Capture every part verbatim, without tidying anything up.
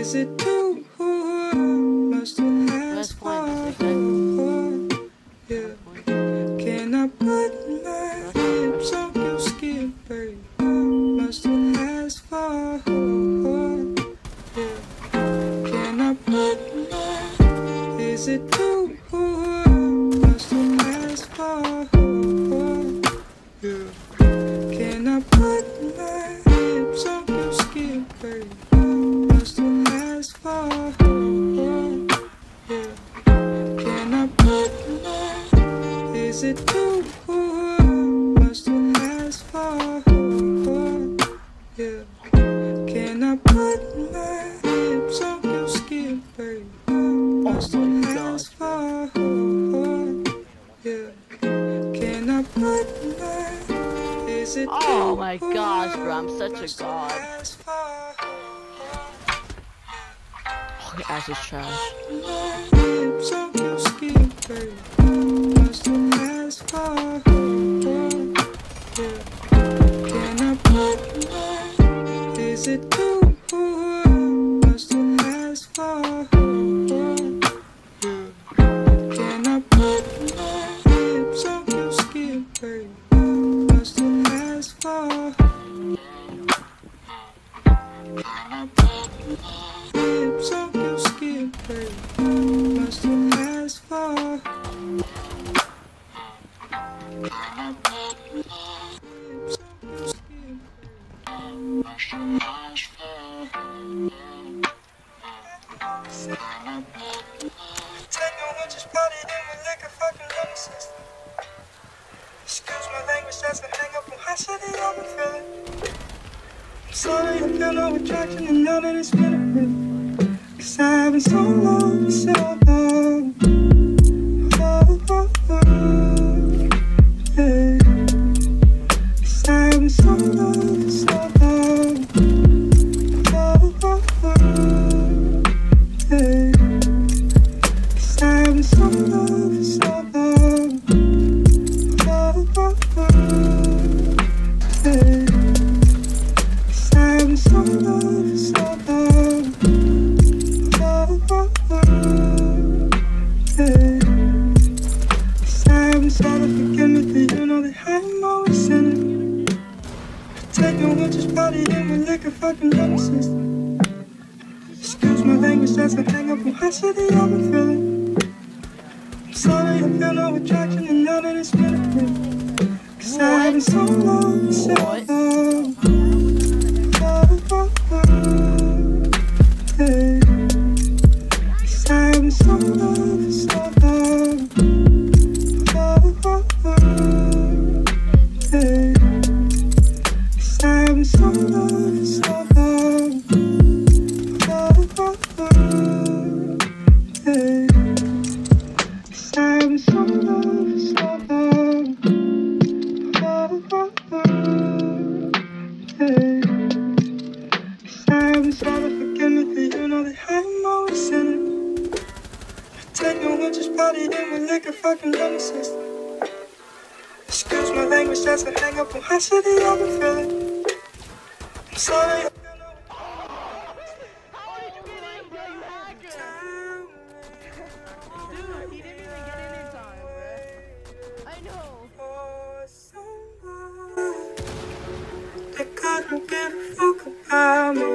Is it too much to ask for? Yeah. Can I put my lips on your skin, babe? Much to ask for? Yeah. Can I put my? Is it too much to ask for? Yeah. Can I put my lips on your skin, babe? Much to ask for? Yeah. Can I put my? Is it too much to ask for? Yeah. Can I put my lips on your skin, babe? Much to ask for? Yeah. Can I put my? Is it Oh my gosh, bro, I'm such a god. Oh, your ass is trash. Lips on your skin, babe. Much to ask for? Yeah. Can I put my? Is it too much to ask for? Yeah. Can I put my lips on your skin, babe? Much to ask for? Can I put my lips on your skin, babe? Much to ask for? Can I put my lips on your skin, babe? Much to ask for? Can I put my? Take no one just party in with liquor, fucking run the system. Excuse my language, that's a hang up on high city, I've been feeling. I'm sorry, I feel no attraction and now that it's been a minute. Cause I've been so long, so long. Oh, oh, oh, yeah. Cause I've been so long, so long. Oh, oh, oh, yeah. Cause I've been so long, so long. Oh, oh, oh, yeah. Cause I've been so long, so long. Oh, oh, oh, yeah. Cause I've been trying to forget me, but you know that I'm always sinning. Taking one just party in with liquor, fucking run the system. Excuse my language, that's a hang up on high city, I've been feeling. I'm sorry, I feel no attraction and now that it's been a minute. Cause I've been so long, so long. Oh, oh, oh, yeah. Cause I've been so long, so long. Oh, oh, oh, yeah. Cause I've been so long, so long. Oh, oh, oh, yeah. Cause I've been so long, so long. Oh, oh, oh, yeah. Cause I've been trying to forget me, but you know that I'm always sinning. Take no one just party in with liquor, fucking run the system. Excuse my language, that's a hang up on high city, I've been feeling. I'm sorry. I feel no- Dude, he didn't even get it in time, bro. I know. For someone that couldn't give a fuck about me.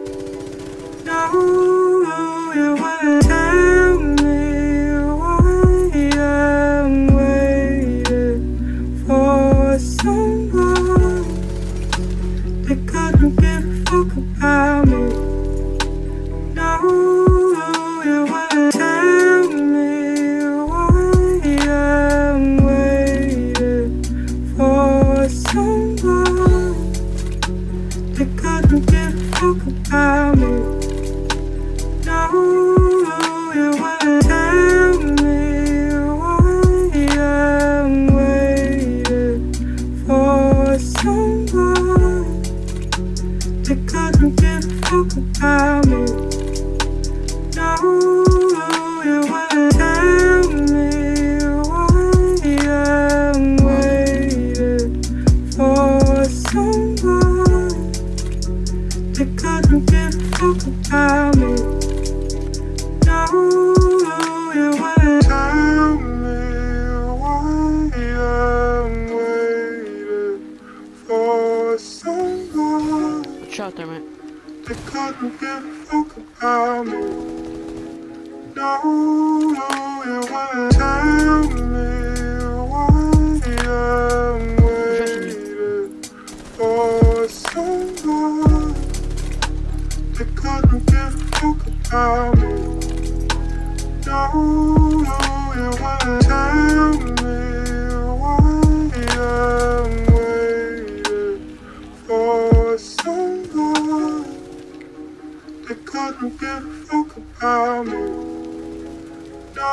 No, you wouldn't tell me why I'm waiting for someone that couldn't give a fuck about me. No, you wouldn't tell me why I'm waiting for someone that couldn't give a fuck about me. No, you wouldn't tell me why I'm waiting for someone that couldn't give a fuck about me. No, you wouldn't tell me why I'm waiting for someone that couldn't couldn't give a fuck about me. No, you wouldn't tell me why I'm waiting for someone. Shut there, man. They couldn't give a fuck about me. No, you wouldn't tell me why I'm waiting for someone. They couldn't give a fuck about me. No, you wouldn't tell me why I'm waiting for someone. They couldn't give a fuck about me. No,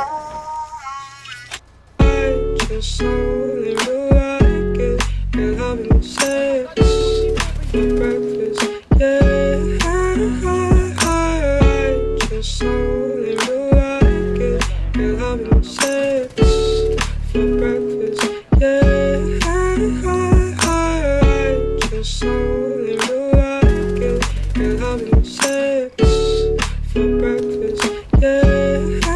I just only like it. You're having sex for breakfast, yeah. I just only like it. You're having sex for breakfast, yeah. I just only like it. You're having sex for breakfast, yeah. I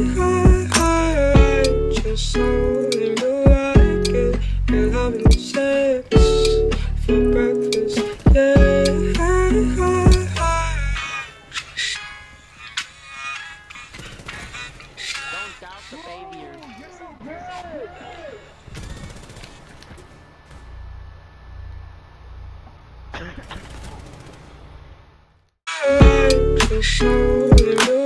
just only like it. You're having sex for breakfast, yeah. Don't doubt the baby. I just only